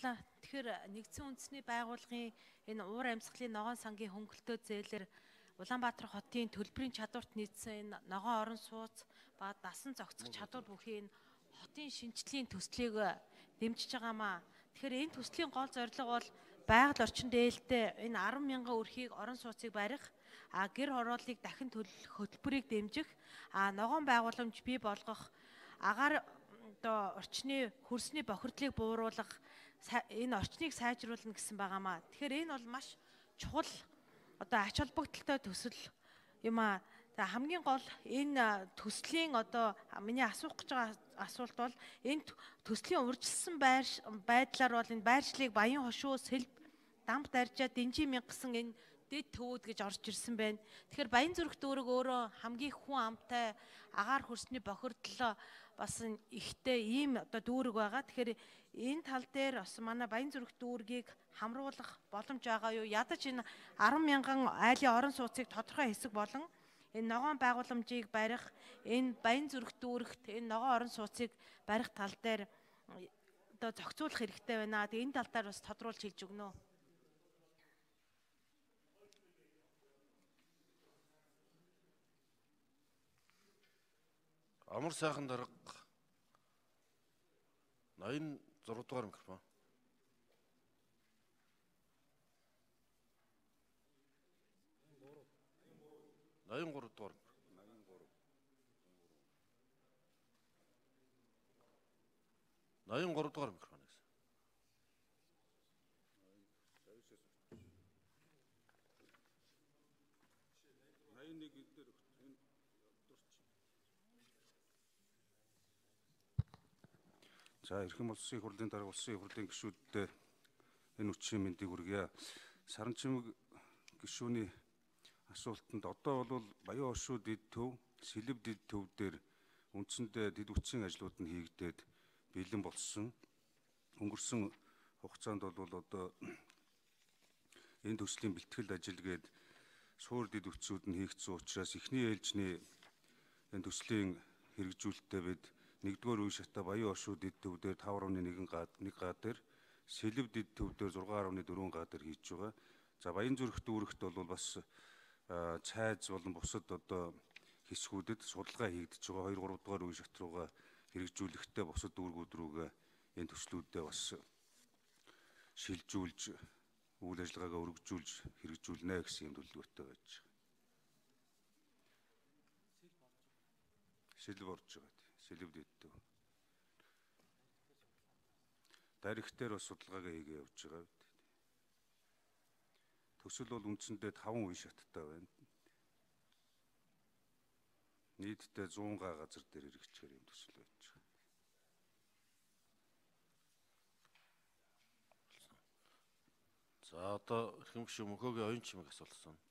тэгэхээр нэгдсэн үндэсний байгууллагын энэ уур амьсгалын ногоон сангийн хөнгөлтөө зээлээр Улаанбаатар хотын төлбөрийн чадварт нийцсэн энэ ногоон орон сууц ба дасан зохицох чадвар бүхий энэ хотын шинжлэлийн төслийг дэмжиж байгаамаа. Тэгэхээр энэ төслийн гол зорилго бол байгаль орчинд ээлтэй энэ 10,000 өрхийг орон сууцыг барих, гэр хорооллыг дахин хөтөлбөрийг дэмжих, ногоон байгууламж бий болгох, агаар одоо орчны хөрсний бохирдлыг бууруулах, энэ орчныг сайжруулна гэсэн байгаамаа. Тэгэхээр энэ бол маш чухал одоо ач холбогдолтой төсөл юм аа. Хамгийн гол энэ төслийн одоо миний асуух гэж байгаа асуулт бол энэ төслийн урьдчилсан байдлаар бол энэ байршлыг Баян хошуу, Сэлб, Дамб Даржаа, Дэнжи мянга гэсэн энэ дэд төвүүд гэж орж ирсэн байна. Тэгэхээр Баян зүрх дүүрэг өөрөө хамгийн хүн амтай, агаар хөрсний бохирдол бас ихтэй ийм одоо дүүрэг байгаа. Тэгэхээр энэ тал дээр бас манай Баян зүрх дүүргийг хамруулах боломж байгаа юу? Ядаж энэ 10,000 айлын орон сууцыг тодорхой хэсэг болон энэ ногоон байгууламжийг барих, энэ Баян зүрх дүүрэгт энэ ногоон орон сууцыг барих тал дээр одоо зохицуулах хэрэгтэй байна. Тэгээ энэ тал дээр бас тодруулж хэлж өгнө үү? Амар сайхан дарга 86 дугаар микрофон. Наян 3 дугаар. Наян 3 дугаар микрофон гэсэн. За эрхэм улсын их хурлын дарга улсын их хурлын гишүүддээ энэ үчийн мэндийг хүргье. Саранчимэг гишүүний асуултанд одоо бол Баян хошуу дэд төв, Сэлб дэд төв дээр үндсэндээ дэд үтсийн ажлууд нь хийгдээд бэлэн болсон. Өнгөрсөн хугацаанд бол одоо энэ төслийн бэлтгэл ажил гээд суур дэд үтсүүд нь хийгдсэн учраас эхний ээлжний энэ төслийн хэрэгжүүлэлтээ бид 1-р үе шатаа Баян хошуу дэд төв дээр 5.1 га дээр, Сэлб дэд төв дээр 6.4 га дээр хийж байгаа. За Баян зүрх дүүрэгт бол бас цайз болон бусад одоо хэсгүүдэд судалгаа хийгдэж байгаа. 2-3 дугаар үе шат руугаа хэрэгжүүлэхдээ бусад дүүргүүд рүүгээ энэ төслүүдээ бас шилжүүлж үйл ажиллагаагаа өргөжүүлж хэрэгжүүлнэ гэсэн юм төлөвлөгөөтэй байж байгаа. Сэлб орж байгаа. Сэлб дэд төв. Даригтэр бас судалгаагаа хийгээ явж байгаа. Төсөл бол үндсэндээ 5 үе шаттай байна. Нийтдээ 100 га газар дээр хэрэгжих юм төсөл байж байгаа. За одоо эрхэм гишүүн мөнхөөгийн оюун чимээг асуулсан.